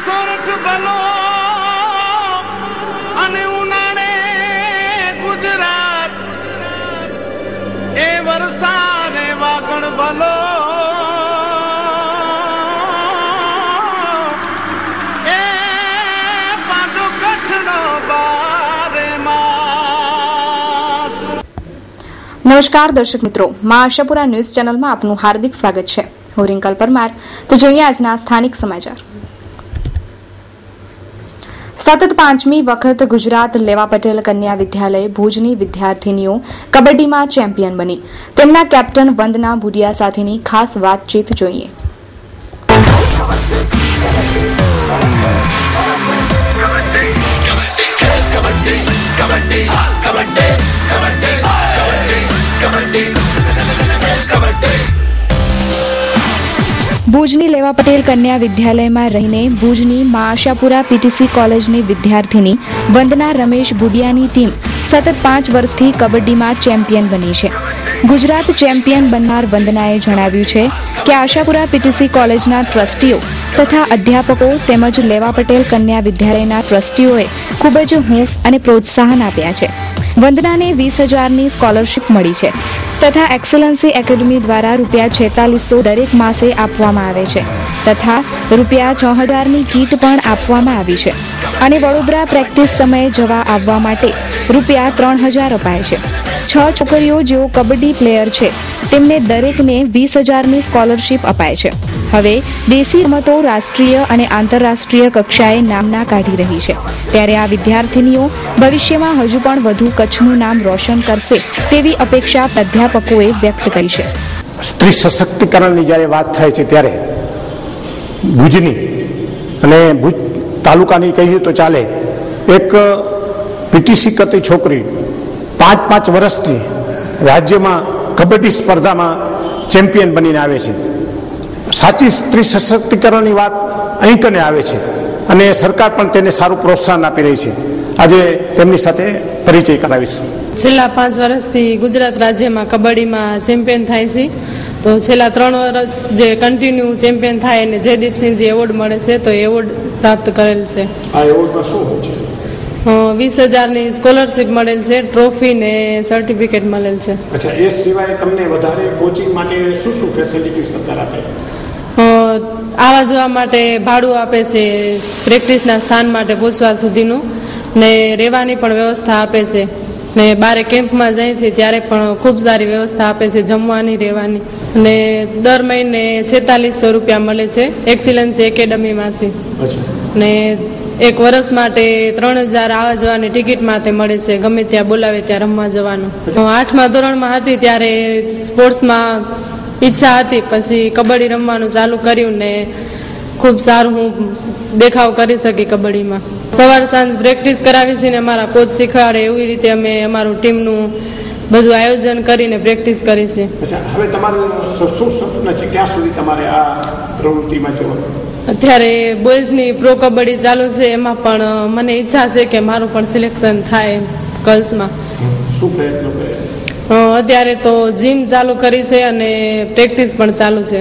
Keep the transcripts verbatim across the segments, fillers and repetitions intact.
સોરઠ બલો અને ઉનાળે ગુજરાત એ વરસાદે વાગણ બલો એ પાછો કચ્છનો બારે માસ। નમસ્કાર દર્શક મિત્રો, માં આશાપુરા ન્યૂઝ ચેનલમાં આપનું હાર્દિક સ્વાગત છે। હું રિંકલ પરમાર। તો જોઈએ આજના સ્થાનિક સમાચાર। સતત પાંચમી વખત ગુજરાત લેવા પટેલ કન્યા વિદ્યાલય ભુજની વિદ્યાર્થીનીઓ કબડ્ડીમાં ચેમ્પિયન બની। તેમના કેપ્ટન વંદના ભુડિયા સાથેની ખાસ વાતચીત જોઈએ। ભુજની લેવા પટેલ કન્યા વિદ્યાલયમાં રહીને ભુજની મા આશાપુરા પીટીસી કોલેજની વિદ્યાર્થીની વંદના રમેશ ભુડિયાની ટીમ સતત પાંચ વર્ષથી કબડ્ડીમાં ચેમ્પિયન બની છે। ગુજરાત ચેમ્પિયન બનનાર વંદનાએ જણાવ્યું છે કે આશાપુરા પીટીસી કોલેજના ટ્રસ્ટીઓ તથા અધ્યાપકો તેમજ લેવા પટેલ કન્યા વિદ્યાલયના ટ્રસ્ટીઓએ ખૂબ જ હૂંફ અને પ્રોત્સાહન આપ્યા છે। વંદનાને વીસ હજારની સ્કોલરશીપ મળી છે તથા એક્સલન્સી એકેડમી દ્વારા રૂપિયા છેતાલીસો દરેક માસે આપવામાં આવે છે તથા રૂપિયા છ હજારની કીટ પણ આપવામાં આવી છે અને વડોદરા પ્રેક્ટિસ સમયે જવા આવવા માટે રૂપિયા ત્રણ હજાર અપાય છે। છ છોકરીઓ જેઓ કબડ્ડી પ્લેયર છે તેમને દરેકને વીસ હજારની સ્કોલરશીપ અપાય છે। હવે દેશી રમતો રાષ્ટ્રીય અને આંતરરાષ્ટ્રીય કક્ષાએ નામના કાઢી રહી છે, ત્યારે આ વિદ્યાર્થીનીઓ ભવિષ્યમાં હજુ પણ વધુ કચ્છનું નામ રોશન કરશે તેવી અપેક્ષા પ્રાધ્યાપકોએ વ્યક્ત કરી છે। સ્ત્રી સશક્તિકરણની જ્યારે વાત થાય છે ત્યારે ભુજની અને ભુજ તાલુકાની કહીએ તો ચાલે એક પીટીસી કરતી છોકરી પાંચ પાંચ વર્ષથી રાજ્યમાં કબડ્ડી સ્પર્ધામાં ચેમ્પિયન બનીને આવે છે। સાચી સ્ત્રી સશક્તિકરણની વાત અહીં કને આવે છે અને સરકાર પણ તેને સારું પ્રોત્સાહન આપી રહી છે। આજે તેમની સાથે પરિચય કરાવીશ। છેલ્લા પાંચ વર્ષથી ગુજરાત રાજ્યમાં કબડ્ડીમાં ચેમ્પિયન થાય છે, તો છેલ્લા ત્રણ વર્ષ જે કન્ટિન્યુ ચેમ્પિયન થાય અને જયદીપસિંહજી એવોર્ડ મળે છે, તો એવોર્ડ પ્રાપ્ત કરેલ છે। આ એવોર્ડમાં શું હોય છે? વીસ હજારની સ્કોલરશીપ મળેલ છે, ટ્રોફી ને સર્ટિફિકેટ મળેલ છે। અચ્છા, એ સિવાય તમને વધારે કોચિંગ માટે શું શું ફેસિલિટી સરકાર આપે? આવા જવા માટે ભાડું આપે છે, પ્રેક્ટિસના સ્થાન માટે પહોંચવા સુધીનું ને રહેવાની પણ વ્યવસ્થા આપે છે ને બારે કેમ્પમાં જાય છે ત્યારે પણ ખૂબ સારી વ્યવસ્થા આપે છે, જમવાની રહેવાની। ને દર મહિને છેતાલીસો રૂપિયા મળે છે એક્સિલન્સી એકેડમીમાંથી ને એક વર્ષ માટે ત્રણ હજાર આવવા જવાની ટિકિટ માટે મળે છે, ગમે ત્યાં બોલાવે ત્યાં રમવા જવાનું। આઠમા ધોરણમાં હતી ત્યારે સ્પોર્ટ્સમાં ઈચ્છા હતી, પછી કબડ્ડી રમવાનું ચાલુ કર્યું ને ખૂબ સારું હું દેખાવ કરી શકી કબડ્ડીમાં। સવાર સાંજ પ્રેક્ટિસ કરાવી છે ને અમારા કોચ શીખવાડે એવી રીતે અમે અમારું ટીમનું બધું આયોજન કરીને પ્રેક્ટિસ કરી છે। હવે તમારું શું સપનું છે, ક્યાં સુધી તમારે આ પ્રવૃત્તિમાં જવાનું? અત્યારે બોયઝની પ્રો કબડ્ડી ચાલુ છે, એમાં પણ મને ઈચ્છા છે કે મારું પણ સિલેક્શન થાય ગર્લ્સમાં। શું પ્રયત્નો કરે? અત્યારે તો જીમ ચાલુ કરી છે અને પ્રેક્ટિસ પણ ચાલુ છે।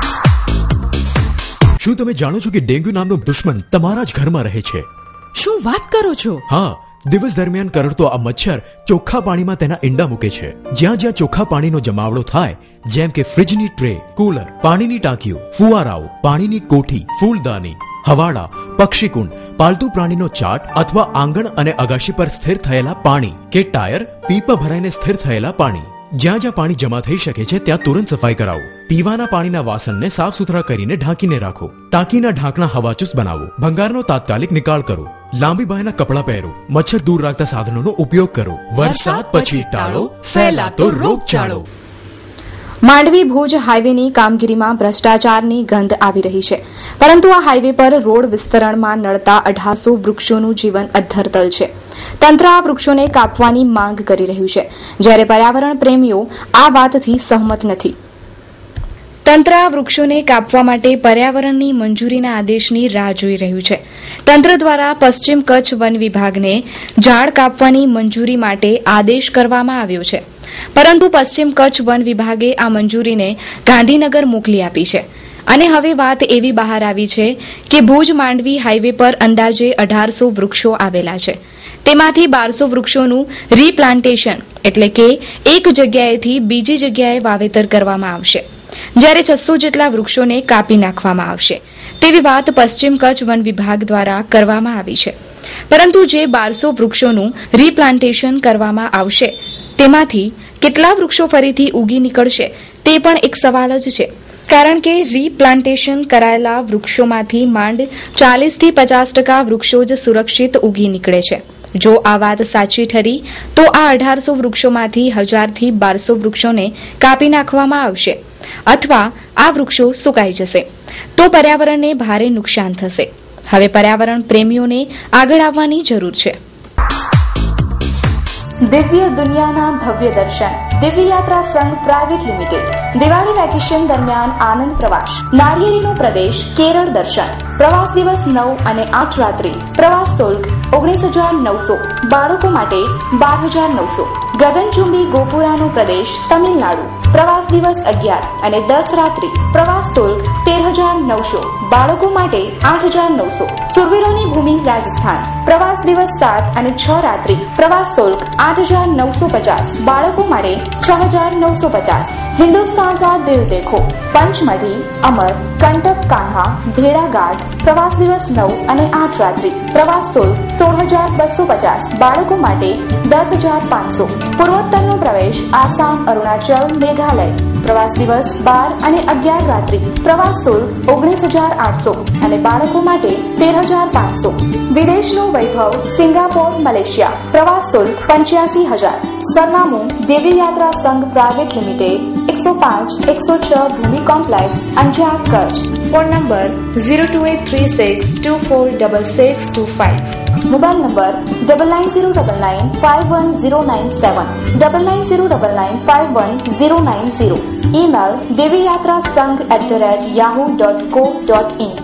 શું તમે જાણો છો કે ડેન્ગ્યુ નામનો દુશ્મન તમારા જ ઘરમાં રહે છે? શું વાત કરો છો? હા, દિવસ દરમિયાન કરડતો આ મચ્છર ચોખ્ખા પાણીમાં તેના ઈંડા મૂકે છે। જ્યાં જ્યાં ચોખ્ખા પાણીનો જમાવડો થાય, જેમ કે ફ્રીજની ટ્રે, કુલર, પાણીની ટાંકીઓ, ફુવારાઓ, પાણીની કોઠી, ફૂલદાની, હવાડા, પક્ષીકુંડ, પાલતુ પ્રાણીનો ચાટ અથવા આંગણ અને અગાશી પર સ્થિર થયેલા પાણી કે ટાયર, પીપા ભરાઈને સ્થિર થયેલા પાણી, જ્યાં જ્યાં પાણી જમા થઈ શકે છે ત્યાં તુરંત સફાઈ કરાવો। પીવાના પાણીના વાસણને સાફ સુથરા કરીને ઢાંકીને રાખો। ટાંકીના ઢાંકણા હવાચુસ્ત બનાવો। ભંગારનો તાત્કાલિક નિકાલ કરો। લાંબી બાયના કપડાં પહેરો। મચ્છર દૂર રાખતા સાધનોનો ઉપયોગ કરો। વરસાદ પછી ટાળો ફેલાતો રોગચાળો। માંડવી ભુજ હાઈવેની કામગીરીમાં ભ્રષ્ટાચારની ગંધ આવી રહી છે, પરંતુ આ હાઈવે પર રોડ વિસ્તરણમાં નડતા અઢારસો વૃક્ષોનું જીવન અધ્ધરતલ છે। તંત્ર આ વૃક્ષોને કાપવાની માંગ કરી રહ્યું છે, જ્યારે પર્યાવરણ પ્રેમીઓ આ વાતથી સહમત નથી। તંત્ર આ વૃક્ષોને કાપવા માટે પર્યાવરણની મંજૂરીના આદેશની રાહ જોઈ રહ્યું છે। તંત્ર દ્વારા પશ્ચિમ કચ્છ વન વિભાગને ઝાડ કાપવાની મંજૂરી માટે આદેશ કરવામાં આવ્યો છે, પરંતુ પશ્ચિમ કચ્છ વન વિભાગે આ મંજૂરીને ગાંધીનગર મોકલી આપી છે અને હવે વાત એવી બહાર આવી છે કે ભુજ માંડવી હાઈવે પર અંદાજે અઢારસો વૃક્ષો આવેલા છે. તેમાંથી બારસો વૃક્ષોનું રીપ્લાન્ટેશન એટલે કે એક જગ્યાએથી બીજી જગ્યાએ વાવેતર કરવામાં આવશે, જ્યારે છસો જેટલા વૃક્ષોને કાપી નાખવામાં આવશે તેવી વાત પશ્ચિમ કચ્છ વન વિભાગ દ્વારા કરવામાં આવી છે. પરંતુ જે બારસો વૃક્ષોનું રીપ્લાન્ટેશન કરવામાં આવશે તેમાંથી કેટલા વૃક્ષો ફરીથી ઉગી નીકળશે તે પણ એક સવાલ જ છે, કારણ કે રીપ્લાન્ટેશન કરાયેલા વૃક્ષોમાંથી માંડ ચાલીસથી પચાસ ટકા વૃક્ષો જ સુરક્ષિત ઉગી નીકળે છે. જો આ વાત સાચી ઠરી તો આ અઢારસો વૃક્ષોમાંથી હજારથી બારસો વૃક્ષોને કાપી નાખવામાં આવશે અથવા આ વૃક્ષો સુકાઈ જશે તો પર્યાવરણને ભારે નુકસાન થશે. હવે પર્યાવરણ પ્રેમીઓને આગળ આવવાની જરૂર છે. દિવ્ય દુનિયાના ભવ્ય દર્શન દિવ્ય યાત્રા સંઘ પ્રાઇવેટ લિમિટેડ દિવાળી વેકેશન દરમિયાન આનંદ પ્રવાસ નારિયેરીનો પ્રદેશ કેરળ દર્શન પ્રવાસ દિવસ નવ અને આઠ રાત્રિ પ્રવાસ શુલ્ક ઓગણીસ હજાર નવસો બાળકો માટે બાર હજાર નવસો ગગનચુંબી ગોપુરાનો પ્રદેશ તમિલનાડુ પ્રવાસ દિવસ અગિયાર અને દસ રાત્રિ પ્રવાસ શુલ્ક તેર હજાર નવસો બાળકો માટે આઠ હજાર નવસો સુરવીરોની ભૂમિ રાજસ્થાન પ્રવાસ દિવસ સાત અને છ રાત્રિ પ્રવાસ શુલ્ક આઠ હજાર નવસો પચાસ બાળકો માટે છ હજાર નવસો પચાસ હિન્દુસ્તાન કા દિલ દેખો પંચમઢી અમર કંટક કાન્હા ભેડાઘાટ પ્રવાસ દિવસ નવ અને આઠ રાત્રિ પ્રવાસ શુલ્ક સોળ હજાર બસો પચાસ બાળકો માટે દસ હજાર પાંચસો પૂર્વોત્તરનો પ્રવેશ આસામ અરુણાચલ મેઘાલય પ્રવાસ દિવસ બાર અને અગિયાર રાત્રિ પ્રવાસ શુલ્ક ઓગણીસ હજાર આઠસો અને બાળકો માટે તેર હજાર પાંચસો વિદેશનો વૈભવ સિંગાપોર મલેશિયા પ્રવાસ શુલ્ક પંચ્યાસી હજાર સરનામું દિવ્ય યાત્રા સંઘ પ્રાઇવેટ લિમિટેડ એકસો પાંચ એકસો છ Bhumi complex Anjar Kutch phone number zero two eight three six two four double six two five mobile number double nine zero double nine five one zero nine seven double nine zero double nine five one zero nine zero email Divya Yatra Sangh at the rate Yahoo dot co dot in.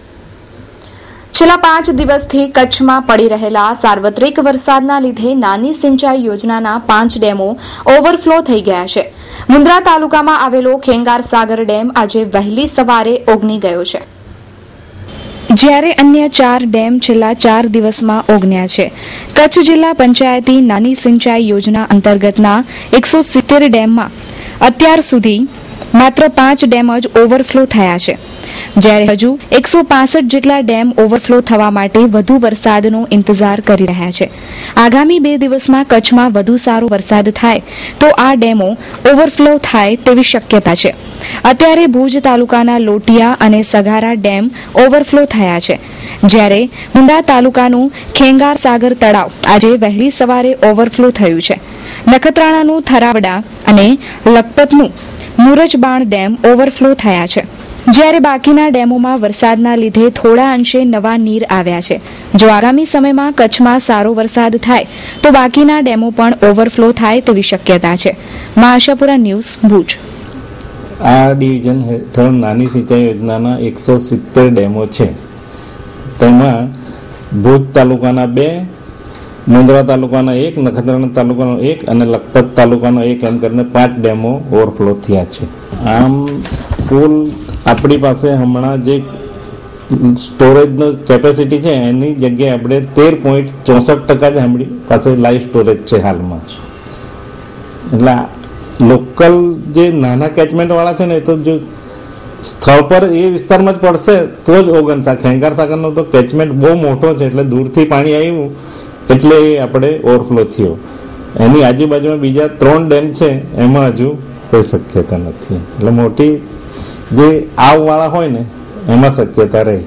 છેલ્લા પાંચ દિવસથી કચ્છમાં પડી રહેલા સાર્વત્રિક વરસાદના લીધે નાની સિંચાઈ યોજનાના પાંચ ડેમો ઓવરફ્લો થઈ ગયા છે. મુન્દ્રા તાલુકામાં આવેલો ખેંગાર સાગર ડેમ આજે વહેલી સવારે ઓગની ગયો છે, જ્યારે અન્ય ચાર ડેમ છેલ્લા ચાર દિવસમાં ઓગન્યા છે. કચ્છ જિલ્લા પંચાયતી નાની સિંચાઈ યોજના અંતર્ગતના એકસો સિત્તેર ડેમમાં અત્યાર સુધી માત્ર પાંચ ડેમ જ ઓવરફ્લો થયા છે, જ્યારે હજુ એકસો પાસઠ જેટલા ડેમ ઓવરફ્લો થવા માટે વધુ વરસાદનો ઇંતજાર કરી રહ્યા છે. આગામી બે દિવસમાં કચ્છમાં વધુ સારો વરસાદ થાય તો આ ડેમો ઓવરફ્લો થાય તેવી શક્યતા છે. અત્યારે ભુજ તાલુકાના લોટિયા અને સગારા ડેમ ઓવરફ્લો થયા છે, જ્યારે મુંડા તાલુકાનું ખેંગાર સાગર તળાવ આજે વહેલી સવારે ઓવરફ્લો થયું છે. નખત્રાણાનું થરાવડા અને લખપતનું મુરજબાણ ડેમ ઓવરફ્લો થયા છે, જ્યારે બાકીના ડેમોમાં વરસાદના લીધે થોડા અંશે નવા નીર આવ્યા છે. જો આગામી સમયમાં કચ્છમાં સારો વરસાદ થાય તો બાકીના ડેમો પણ ઓવરફ્લો થાય તેવી શક્યતા છે. આશાપુરા ન્યૂઝ ભુજ. આ ડિવિઝન હેઠળ નાની સિંચાઈ યોજનાના એકસો સિત્તેર ડેમો છે. તેમાં ભુજ તાલુકાના બે, મુન્દ્રા તાલુકાના એક, નખત્રાણા તાલુકાનો એક અને લખપત તાલુકાનો એક એમ કરીને પાંચ ડેમો ઓવરફ્લો થયા છે. આમ કુલ આપણી પાસે હમણાં જે સ્ટોરેજનો કેપેસિટી છે એની જગ્યાએ આપણે તેર પોઈન્ટ ચોસઠ ટકા જ આપણી પાસે લાઈવ સ્ટોરેજ છે હાલમાં. એટલે લોકલ જે નાના કેચમેન્ટ વાળા છે ને એ તો જો સ્થળ પર એ વિસ્તારમાં જ પડશે તો જ ઓગણસા. ખેંગાર સાગરનો તો કેચમેન્ટ બહુ મોટો છે એટલે દૂરથી પાણી આવ્યું એટલે એ આપણે ઓવરફ્લો થયો. એની આજુબાજુમાં બીજા ત્રણ ડેમ છે એમાં હજુ કોઈ શક્યતા નથી. એટલે મોટી જે આવવાળા હોય ને એમાં શક્યતા રહે.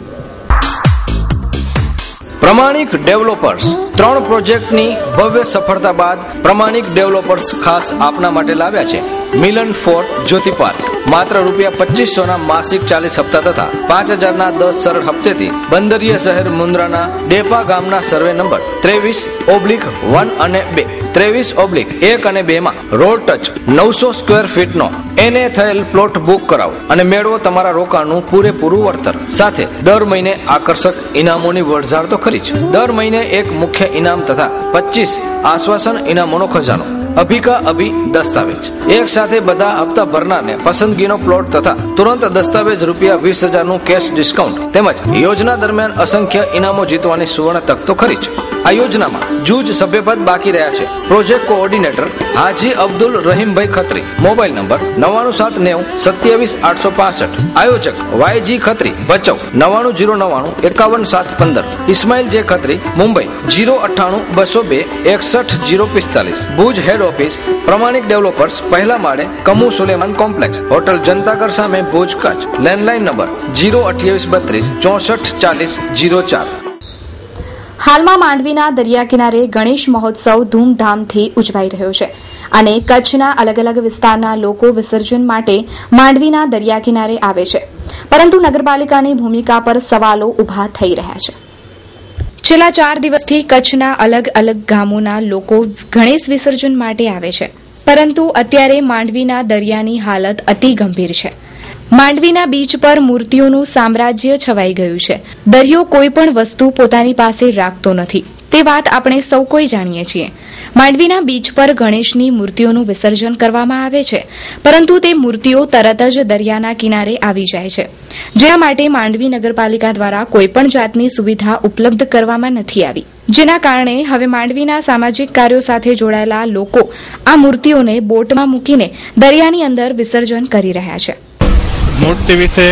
પ્રમાણિક ડેવલપર્સ ત્રણ પ્રોજેક્ટની ભવ્ય સફળતા બાદ પ્રમાણિક ડેવલપર્સ ખાસ આપના માટે લાવ્યા છે મિલન ફોર્ટ જ્યોતિ પાર્ક. માત્ર રૂપિયા પચીસો ના માસિક ચાલીસ હપ્તા તથા પાંચ હજાર ના દસ સરળ હપ્તેથી બંદરીય શહેર મુન્દ્રાના ડેપા ગામના સર્વે નંબર ત્રેવીસ ઓબ્લિક વન અને બે, ત્રેવીસ ઓબ્લિક એક અને બે માં રોડ ટચ નવસો સ્ક્વેર ફીટનો એને થયેલ પ્લોટ બુક કરાવો અને મેળવો તમારા રોકાણનું પૂરેપૂરું વળતર. સાથે દર મહિને આકર્ષક ઇનામોની વણઝાર તો ખરી જ, દર મહિને એક મુખ્ય ઇનામ તથા પચીસ આશ્વાસન ઇનામોનો ખજાનો. અભી કા અભી દસ્તાવેજ એક સાથે બધા હપ્તા ભરનારને પસંદગીનો પ્લોટ તથા તુરંત દસ્તાવેજ રૂપિયા વીસ હજાર નું કેશ ડિસ્કાઉન્ટ તેમજ યોજના દરમિયાન અસંખ્ય ઇનામો જીતવાની સુવર્ણ તક તો ખરી જ. આ યોજનામાં જૂજ સભ્યપદ બાકી રહ્યા છે. Project coordinator Haji Abdul Rahimbhai Khatri. Mobile number નવાણું સાત નેવું સત્યાવીસ આઠસો પાસઠ. આયોજક વાયજી ખત્રી ભચાઉ નવાણું જીરો નવાણું એકાવન સાત પંદર. ઇસ્માઇલ જે ખત્રી મુંબઈ જીરો અઠ્ઠાણું બસો બે એકસઠ જીરો પિસ્તાલીસ. Bhuj head office Pramanik developers પહેલા માળે કમુ સુલેમાન કોમ્પ્લેક્સ હોટલ જનતાગર સામે Bhuj Kutch. Landline number zero અઠ્યાવીસ બત્રીસ ચોસઠ ચાલીસ જીરો ચાર. હાલમાં માંડવીના દરિયા કિનારે ગણેશ મહોત્સવ ધૂમધામથી ઉજવાઈ રહ્યો છે અને કચ્છના અલગ અલગ વિસ્તારના લોકો વિસર્જન માટે માંડવીના દરિયા કિનારે આવે છે, પરંતુ નગરપાલિકાની ભૂમિકા પર સવાલો ઉભા થઈ રહ્યા છે. છેલ્લા ચાર દિવસથી કચ્છના અલગ અલગ ગામોના લોકો ગણેશ વિસર્જન માટે આવે છે, પરંતુ અત્યારે માંડવીના દરિયાની હાલત અતિ ગંભીર છે. માંડવીના બીચ પર મૂર્તિઓનું સામ્રાજ્ય છવાઈ ગયું છે. દરિયો કોઈ પણ વસ્તુ પોતાની પાસે રાખતો નથી, તે વાત આપણે સૌ કોઈ જાણીએ છીએ. માંડવીના બીચ પર ગણેશની મૂર્તિઓનું વિસર્જન કરવામાં આવે છે, પરંતુ તે મૂર્તિઓ તરત જ દરિયાના કિનારે આવી જાય છે, જેના માટે માંડવી નગરપાલિકા દ્વારા કોઈપણ જાતની સુવિધા ઉપલબ્ધ કરવામાં નથી આવી, જેના કારણે હવે માંડવીના સામાજિક કાર્યો સાથે જોડાયેલા લોકો આ મૂર્તિઓને બોટમાં મૂકીને દરિયાની અંદર વિસર્જન કરી રહ્યા છે. મૂર્તિ વિશે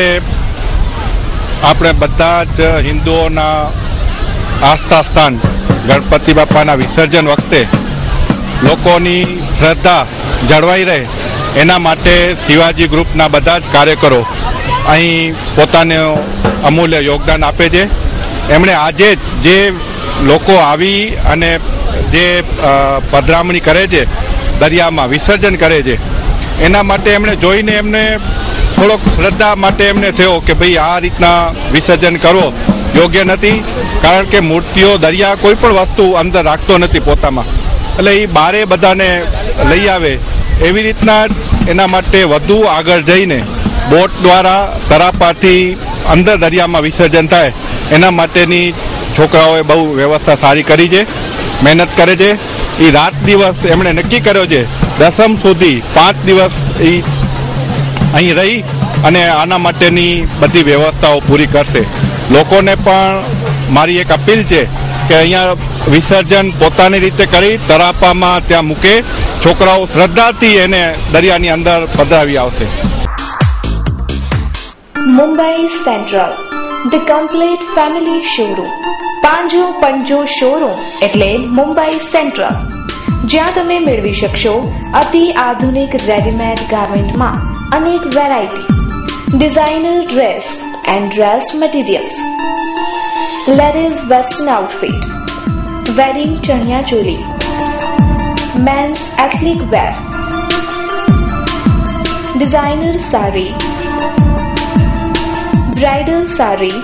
આપણે બધા જ હિન્દુઓના આસ્થા સ્થાન ગણપતિ બાપાના વિસર્જન વખતે લોકોની શ્રદ્ધા જળવાઈ રહે એના માટે શિવાજી ગ્રુપના બધા જ કાર્યકરો અહીં પોતાનું અમૂલ્ય યોગદાન આપે છે. એમણે આજે જ જે લોકો આવી અને જે પધરામણી કરે છે, દરિયામાં વિસર્જન કરે છે, એના માટે એમણે જોઈને એમને થોડોક શ્રદ્ધા માટે એમને થયો કે ભાઈ આ રીતના વિસર્જન કરવો યોગ્ય નથી, કારણ કે મૂર્તિઓ દરિયા કોઈ પણ વસ્તુ અંદર રાખતો નથી પોતામાં, એટલે એ બારે બધાને લઈ આવે એવી રીતના એના માટે વધુ આગળ જઈને બોટ દ્વારા તરાપાથી અંદર દરિયામાં વિસર્જન થાય એના માટેની છોકરાઓએ બહુ વ્યવસ્થા સારી કરી છે, મહેનત કરે છે. એ રાત દિવસ એમણે નક્કી કર્યો છે દસમ સુધી પાંચ દિવસ એ અહીં રહી અને આના માટેની બધી વ્યવસ્થાઓ પૂરી કરશે. લોકોને પણ મારી એક અપીલ છે કે અહીંયા વિસર્જન પોતાની રીતે કરી તરાપામાં ત્યાં મૂકે, છોકરાઓ શ્રદ્ધાથી એને દરિયાની અંદર પધરાવી આવશે. Mumbai central, the complete family showroom. પાંજો પંજો શોરૂમ એટલે મુંબઈ સેન્ટ્રલ, જ્યાં તમે મેળવી શકશો અતિ આધુનિક રેડીમેડ ગાર્મેન્ટમાં અનેક variety, designer dress and dress materials, ladies western outfit, wedding chaniya choli, men's ethnic wear, designer sari, bridal sari,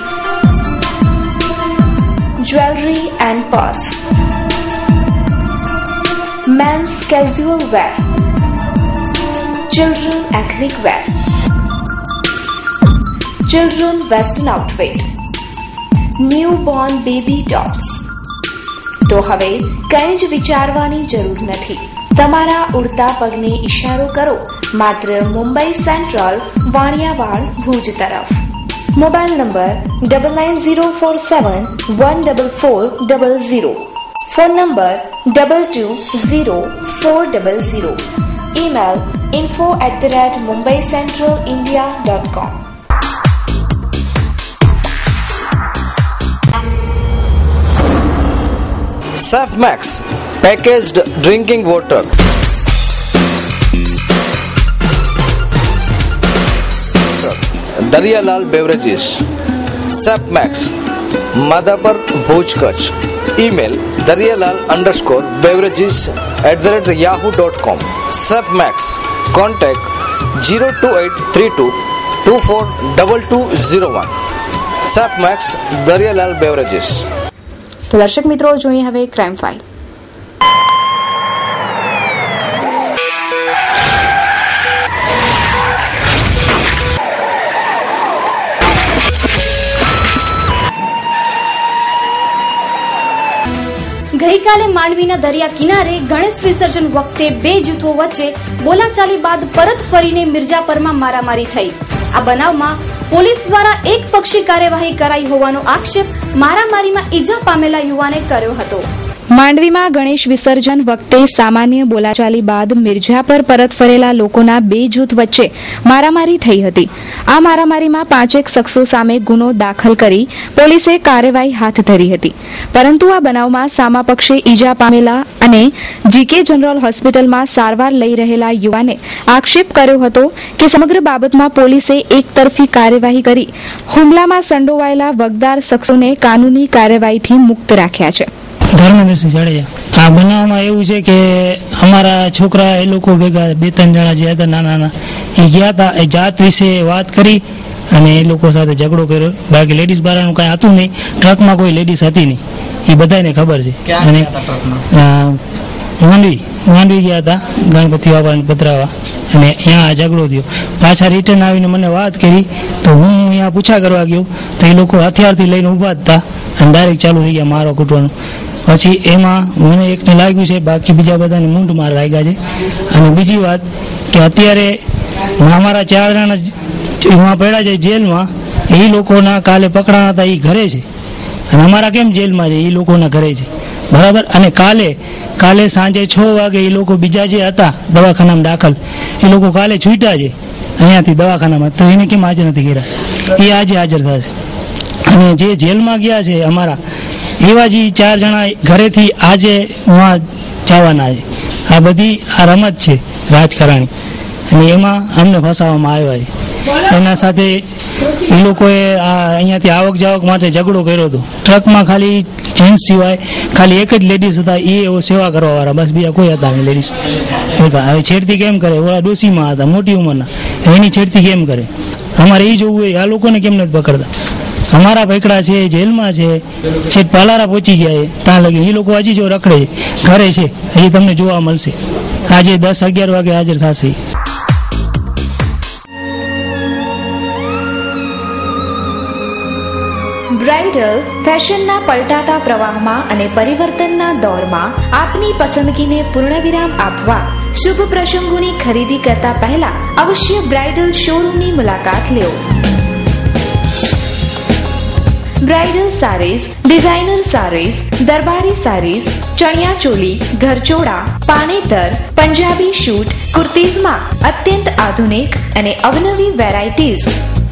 jewellery and purse, men's casual wear, children ethnic wear, children western outfit, newborn baby tops. તો હવે કંઈ જ વિચારવાની જરૂર નથી, તમારા ઉડતા પગને ઇશારો કરો માત્ર મુંબઈ સેન્ટ્રલ વાણિયાવાડ ભુજ તરફ. Mobile number double nine zero four seven one double four double zero. Phone number double two zero four double zero. Email info at the rate Mumbai central India dot com. Safe max packaged drinking water. Dariyalal beverages, safe max, Madhapar Bhuj Kutch. Email Dariyalal underscore beverages at the rate Yahoo dot com. Safe max contact zero two eight three two two four double two zero one. Safe max Dariyalal beverages. તો દર્શક મિત્રો, જોઈએ હવે crime file. ગઈકાલે ગઈકાલે માંડવીના દરિયા કિનારે ગણેશ વિસર્જન વખતે બે જૂથો વચ્ચે બોલાચાલી બાદ પરત ફરીને મિર્જાપરમાં મારામારી થઈ. આ બનાવમાં પોલીસ દ્વારા એક પક્ષી કાર્યવાહી કરાઈ હોવાનો આક્ષેપ મારામારીમાં ઈજા પામેલા યુવાને કર્યો હતો. માંડવીમાં ગણેશ વિસર્જન વખતે સામાન્ય બોલાચાલી બાદ મિર્જાપર પરત ફરેલા લોકોના બે જૂથ વચ્ચે મારામારી થઈ હતી. આ મારામારીમાં પાંચેક શખ્સો સામે ગુનો દાખલ કરી પોલીસે કાર્યવાહી હાથ ધરી હતી. પરંતુ આ બનાવમાં સામા પક્ષે ઈજા પામેલા અને જીકે જનરલ હોસ્પિટલમાં સારવાર લઈ રહેલા યુવાને આક્ષેપ કર્યો હતો કે સમગ્ર બાબતમાં પોલીસે એકતરફી કાર્યવાહી કરી હુમલામાં સંડોવાયેલા વગદાર શખ્સોને કાનૂની કાર્યવાહીથી મુક્ત રાખ્યા છે. ધર્મેન્દ્રસિંહ જાડેજા. આ બનાવમાં એવું છે કે અમારા છોકરા એ લોકો ભેગા બે ત્રણ જણા જે હતા નાના નાના એ ગયા હતા, એ જાત વિશે વાત કરી અને એ લોકો સાથે ઝઘડો કર્યો. બાકી લેડીઝ બારાનું કાંઈ હતું નહીં, ટ્રકમાં કોઈ લેડીઝ હતી નહીં, એ બધાને ખબર છે. અને માંડવી માંડવી ગયા હતા ગણપતિ બાપાને પધરાવા અને અહીંયા ઝઘડો થયો. પાછા રિટર્ન આવીને મને વાત કરી તો હું અહીંયા પૂછા કરવા ગયો તો એ લોકો હથિયારથી લઈને ઊભા હતા અને ડાયરેક્ટ ચાલુ થઈ ગયા મારો કૂટવાનું. પછી એમાં મને એકને લાગ્યું છે, બાકી બીજા બધાને મૂંઢ માર લાગ્યા છે. અને બીજી વાત કે અત્યારે અમારા ચાર જણા એમાં પડ્યા છે જેલમાં, એ લોકોના કાલે પકડાણા હતા એ ઘરે છે અને અમારા કેમ જેલમાં છે, એ લોકોના ઘરે છે, બરાબર. અને કાલે કાલે સાંજે છ વાગે એ લોકો બીજા જે હતા દવાખાનામાં દાખલ, એ લોકો કાલે છૂટ્યા છે અહીંયાથી દવાખાનામાં, તો એને કેમ હાજર નથી કર્યા? એ આજે હાજર થશે. અને જે જેલમાં ગયા છે અમારા એવા જે ચાર જણા ઘરેથી આજે વहाँ જવાના છે. આ બધી આ રમત છે રાજકારણી અને એમાં અમને ફસાવવામાં આવ્યા છે. એના સાથે એ લોકોએ આ અહીંયાથી આવક જાવક માટે ઝઘડો કર્યો હતો. ટ્રકમાં ખાલી જેન્ટ્સ સિવાય ખાલી એક જ લેડીઝ હતા, એ એવો સેવા કરવા વાળા, બસ બીજા કોઈ હતા નહીં લેડીઝ. હવે છેડતી કેમ કરે? ઓલા ડોસીમાં હતા મોટી ઉંમરના, એની છેડતી કેમ કરે? અમારે એ જોવું હોય, આ લોકોને કેમ નથી પકડતા? અમારા પકડા છે જેલમાં છે, છેક પાલારા પહોંચી ગયા છે, ત્યાં લગી એ લોકો હજી જો રખડે ઘરે છે, એ તમને જોવા મળશે. આજે દસ અગિયાર વાગે હાજર થશે. બ્રાઇડલ ફેશનના પલટાતા પ્રવાહમાં અને પરિવર્તનના દોરમાં આપની પસંદગીને પૂર્ણવિરામ આપવા શુભ પ્રસંગોની ખરીદી કરતા પહેલા અવશ્ય બ્રાઇડલ શોરૂમની મુલાકાત લો. બ્રાઇડલ સારીઝ, ડિઝાઇનર સારીઝ, દરબારી સારીઝ, ચણિયા ચોલી, ઘરચોળા, પાનેતર, પંજાબી શૂટ, કુર્તીઝમાં અત્યંત આધુનિક અને અવનવી વેરાયટીઝ,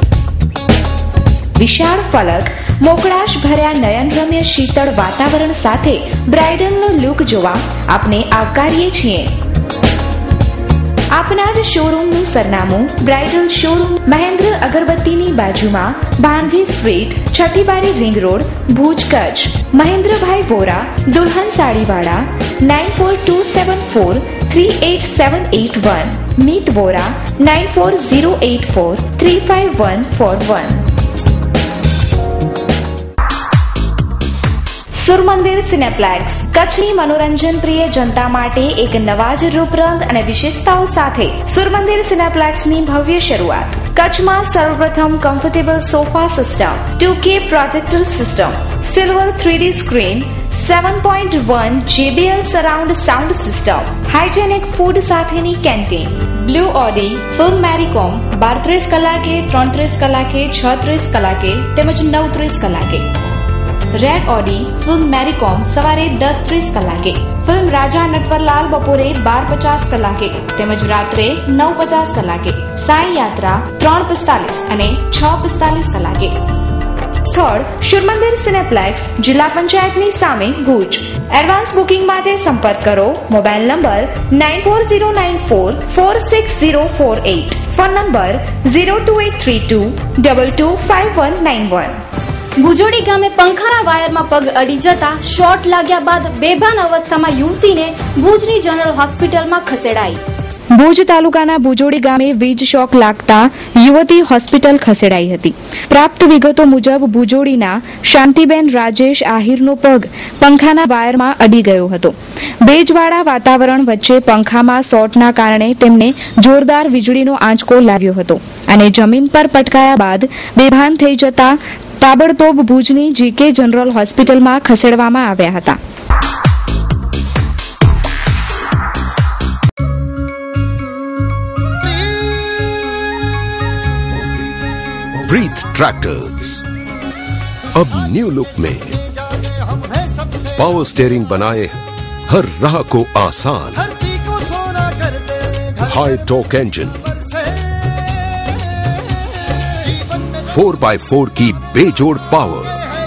વિશાળ ફલક, મોકળાશ ભર્યા નયનરમ્ય શીતળ વાતાવરણ સાથે બ્રાઇડલનો લુક જોવા આપને આવકારીએ છીએ. આપના જ શોરૂમનું સરનામું બ્રાઇડલ શોરૂમ મહેન્દ્ર અગરબત્તીની બાજુમાં, Bhanji street, Chhathibari ring road, Bhuj, Kutch. Mahendrabhai Vora, Dulhan Sadiwala, nine four two seven four three eight seven eight one. Meet Vora, nine four zero eight four three five one four one. Surmandir cineplex કચ્છની મનોરંજન પ્રિય જનતા માટે એક નવા જ રૂપરંગ અને વિશેષતાઓ સાથે સુરમંદિર સિનેપ્લેક્સની ભવ્ય શરૂઆત. કચ્છમાં સર્વપ્રથમ comfortable sofa system, two K projector system, silver three D screen, seven point one JBL surround sound system, hygienic food સાથેની canteen, blue audi, film Mary Kom બાર ત્રીસ કલાકે, ત્રણ ત્રીસ કલાકે, છ ત્રીસ કલાકે તેમજ નવ ત્રીસ કલાકે. રેડ ઓડી, ફિલ્મ મેરીકોમ સવારે દસ ત્રીસ કલાકે, ફિલ્મ રાજા નટવરલાલ બપોરે બાર પચાસ કલાકે તેમજ રાત્રે નવ પચાસ કલાકે. સાઈ યાત્રા ત્રણ પિસ્તાલીસ અને છ પિસ્તાલીસ કલાકે. સ્થળ સુરમંદિર સિનેપ્લેક્સ, જિલ્લા પંચાયતની સામે, ભુજ. એડવાન્સ બુકિંગ માટે સંપર્ક કરો. Mobile number nine four zero nine four four six zero four eight. Phone number zero two eight three two double two five one nine one. Bhujodi ગામે પંખાના વાયરમાં પગ અડી જતા શોર્ટ લાગ્યા બાદ બેભાન અવસ્થામાં યુવતીને ભુજની જનરલ હોસ્પિટલમાં ખસેડાઈ. ભુજ તાલુકાના ભુજોડી ગામે વીજ શોક લાગતા યુવતી હોસ્પિટલ ખસેડાઈ હતી. પ્રાપ્ત વિગતો મુજબ ભુજોડીના શાંતિબેન રાજેશ આહિરનો પગ પંખાના વાયરમાં અડી ગયો હતો. ભેજવાળા વાતાવરણ વચ્ચે પંખામાં શોર્ટના કારણે તેમને જોરદાર વીજળીનો આંચકો લાગ્યો હતો અને જમીન પર પટકાયા બાદ બેભાન થઈ જતા તાબડતોબ ભુજની જીકે જનરલ હોસ્પિટલમાં ખસેડવામાં આવ્યા હતા. प्रीत ट्रैक्टर्स अब न्यू लुक में पावर स्टीयरिंग बनाए हर राह को आसान, high torque engine, four by four की बेजोड़ पावर,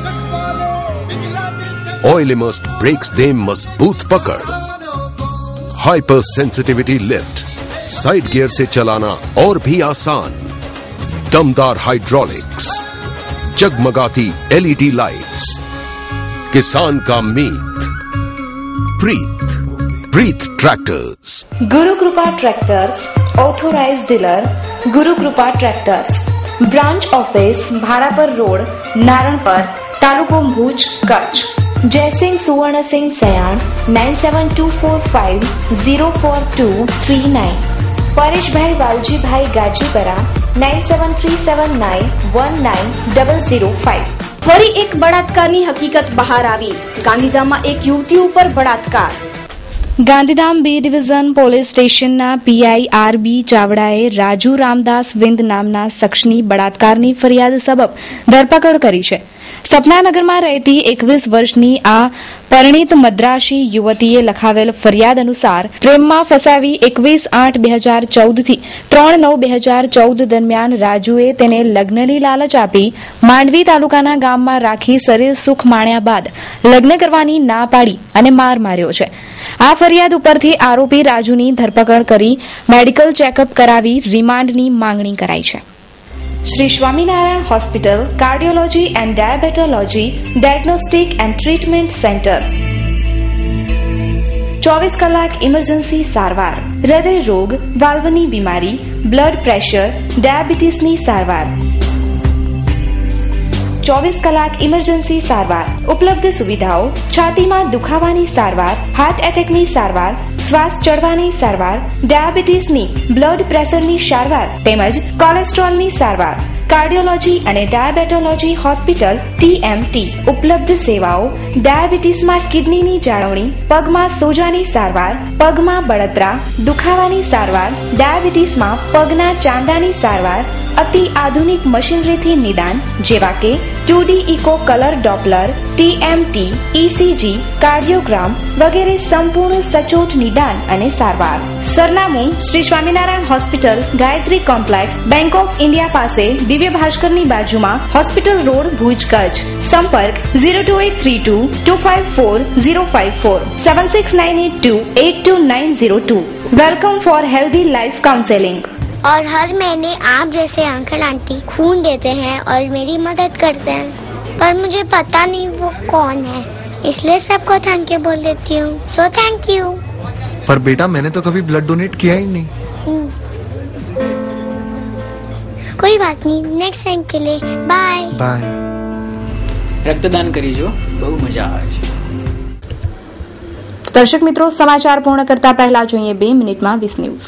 ऑयल इमर्स्ड ब्रेक्स दे मजबूत पकड़, hyper sensitivity lift, side gear से चलाना और भी आसान, दमदार हाइड्रोलिक्स, जगमगाती एलईडी लाइट्स, किसान का मीत, प्रीत प्रीत ट्रैक्टर्स। गुरु Kripa tractors authorised dealer Guru Kripa tractors, branch office Bharapar road, Naranpar, तालुको Bhuj, Kutch. Jaysinh Suvarna Singh Sayan nine seven two four five zero four two three nine, Pareshbhai Valjibhai Gajipara nine seven three seven nine one nine double zero five. ફરી એક બળાત્કારની હકીકત બહાર આવી। ગાંધીધામમાં એક યુવતી ઉપર બળાત્કાર। ગાંધીધામ બી ડિવિઝન પોલીસ સ્ટેશનના પીઆઈ આર બી ચાવડાએ રાજુ રામદાસ વિંદ નામના શખ્સની બળાત્કારની ફરિયાદ સબબ ધરપકડ કરી છે। સપનાનગરમાં રહેતી એકવીસ વર્ષની આ પરિણીત મદ્રાસી યુવતીએ લખાવેલ ફરિયાદ અનુસાર પ્રેમમાં ફસાવી એકવીસ આઠ બે હજાર ચૌદ થી ત્રણ નવ બે હજાર ચૌદ દરમિયાન રાજુએ તેને લગ્નની લાલચ આપી માંડવી તાલુકાના ગામમાં રાખી શરીર સુખ માણ્યા બાદ લગ્ન કરવાની ના પાડી અને માર માર્યો છે। આ ફરિયાદ ઉપરથી આરોપી રાજુની ધરપકડ કરી મેડિકલ ચેકઅપ કરાવી રિમાન્ડની માંગણી કરાઈ છે। Shri Swaminarayan hospital cardiology and diabetology diagnostic and treatment centre, ચોવીસ કલાક ઇમરજન્સી સારવાર, હૃદય રોગ, વાલ્વની બીમારી, બ્લડ પ્રેશર, ડાયાબિટીસની સારવાર, ચોવીસ કલાક ઇમરજન્સી સારવાર, ઉપલબ્ધ સુવિધાઓ છાતીમાં દુખાવાની સારવાર, હાર્ટ એટેકની સારવાર, શ્વાસ ચડવાની સારવાર, ડાયાબિટીસની બ્લડ પ્રેશરની સારવાર તેમજ કોલેસ્ટ્રોલની સારવાર। કાર્ડિયોલોજી અને ડાયાબેટોલોજી હોસ્પિટલ ટીએમટી ઉપલબ્ધ સેવાઓ ડાયાબિટીસમાં કિડનીની જાળવણી, પગમાં સોજાની સારવાર, પગમાં બળતરા દુખાવાની સારવાર, ડાયાબિટીસમાં પગના ચાંદાની સારવાર, અતિ આધુનિક મશીનરીથી નિદાન જેવા કે two D echo colour Doppler, TMT, ECG, cardiogram વગેરે સંપૂર્ણ સચોટ નિદાન અને સારવાર। સરનામું Shri Swaminarayan hospital, Gayatri complex, Bank of India પાસે, દિવ્ય ભાસ્કરની બાજુમાં, હોસ્પિટલ રોડ, ભુજ, કચ્છ। સંપર્ક zero two eight three two two five four zero five four seven six nine eight two eight two nine zero two. Welcome for healthy life counselling. और हर महीने आप जैसे uncle aunty खून देते हैं और मेरी मदद करते हैं, पर मुझे पता नहीं वो कौन है, इसलिए सबको थैंक यू बोल देती हूँ। So thank you. पर बेटा मैंने तो कभी ब्लड डोनेट किया ही नहीं। कोई बात नहीं, नेक्स्ट टाइम के लिए बाय बाय। રક્તદાન કરીજો, બહુ મજા આવે છે। દર્શક મિત્રો, સમાચાર પૂર્ણ કરતા પહેલા જોઈએ બે મિનિટમાં વીસ ન્યૂઝ।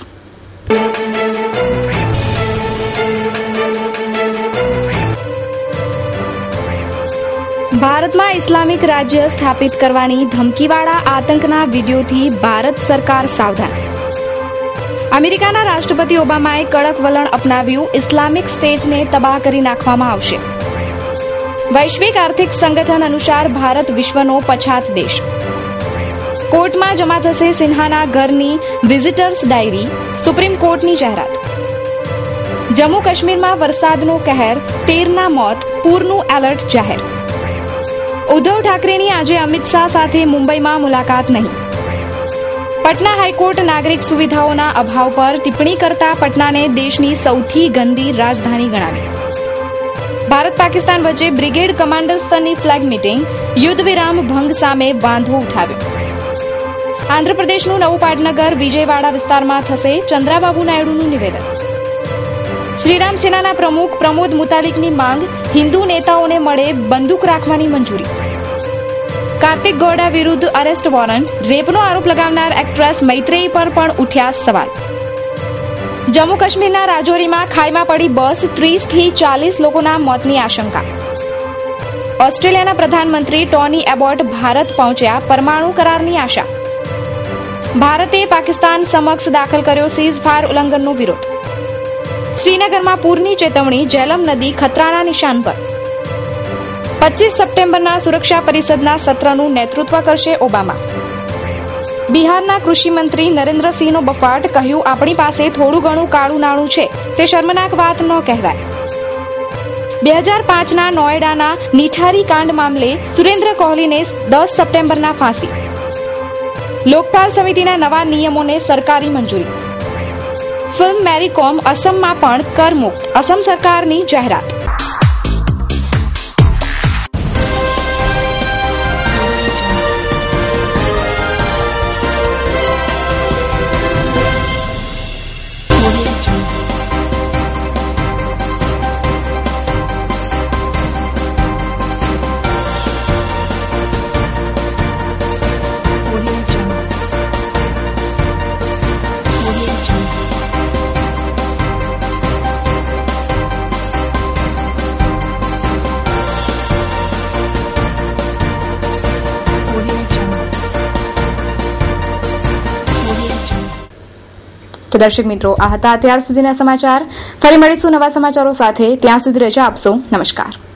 ભારતમાં ઇસ્લામિક રાજ્ય સ્થાપિત કરવાની ધમકીવાળા આતંકના વિડીયોથી ભારત સરકાર સાવધાન। અમેરિકાના રાષ્ટ્રપતિ ઓબામાએ કડક વલણ અપનાવ્યું, ઇસ્લામિક સ્ટેટને તબાહ કરી નાખવામાં આવશે। વૈશ્વિક આર્થિક સંગઠન અનુસાર ભારત વિશ્વનો પછાત દેશ। કોર્ટમાં જમા થશે સિન્હાના ઘરની વિઝિટર્સ ડાયરી, સુપ્રીમ કોર્ટની જાહેરાત। જમ્મુ કાશ્મીરમાં વરસાદનો કહેર, તેરના મોત, પૂરનું એલર્ટ જાહેર। ઉદ્ધવ ઠાકરેની આજે અમિત શાહ સાથે મુંબઈમાં મુલાકાત નહીં। પટના હાઈકોર્ટ નાગરિક સુવિધાઓના અભાવ પર ટિપ્પણી કરતા પટનાને દેશની સૌથી ગંદી રાજધાની ગણાવી। ભારત પાકિસ્તાન વચ્ચે બ્રિગેડ કમાન્ડર સ્તરની ફ્લેગ મીટિંગ, યુદ્ધ વિરામ ભંગ સામે વાંધો ઉઠાવ્યો। આંધ્રપ્રદેશનું નવું પાટનગર વિજયવાડા વિસ્તારમાં થશે, ચંદ્રાબાબુ નાયડુનું નિવેદન। શ્રીરામ સેનાના પ્રમુખ પ્રમોદ મુતાલિકની માંગ, હિન્દુ નેતાઓને મળે બંદૂક રાખવાની મંજૂરી। કાર્તિક ગોડા વિરુદ્ધ અરેસ્ટ વોરંટ, રેપનો આરોપ લગાવનાર એક્ટ્રેસ મૈત્રેયી પર પણ ઉઠ્યા સવાલ। જમ્મુ કાશ્મીરના રાજૌરીમાં ખાઈમાં પડી બસ, ત્રીસ થી ચાલીસ લોકોના મોતની આશંકા। ઓસ્ટ્રેલિયાના પ્રધાનમંત્રી ટોની એબોટ ભારત પહોંચ્યા, પરમાણુ કરારની આશા। ભારતે પાકિસ્તાન સમક્ષ દાખલ કર્યો સીઝ ફાયર ઉલ્લંઘનનો વિરોધ। શ્રીનગરમાં પૂરની ચેતવણી, જેલમ નદી ખતરાના નિશાન પર. પચીસ સપ્ટેમ્બરના સુરક્ષા પરિષદના સત્રનું નેતૃત્વ કરશે ઓબામા. બિહારના કૃષિમંત્રી નરેન્દ્રસિંહનો બફાટ, કહ્યું આપણી પાસે થોડું ઘણું કાળું નાણું છે, તે શર્મનાક વાત ન કહેવાય. બે હજાર પાંચના નોએડાના નિઠારી કાંડ મામલે સુરેન્દ્ર કોહલીને દસ સપ્ટેમ્બરના ફાંસી. લોકપાલ સમિતિના નવા નિયમોને સરકારી મંજૂરી. ફિલ્મ મેરી કોમ અસમમાં પણ કરમુક્ત, અસમ સરકારની જાહેરાત. તો દર્શક મિત્રો, આ હતા અત્યાર સુધીના સમાચાર. ફરી મળીશું નવા સમાચારો સાથે. ત્યાં સુધી રજા આપશો. નમસ્કાર.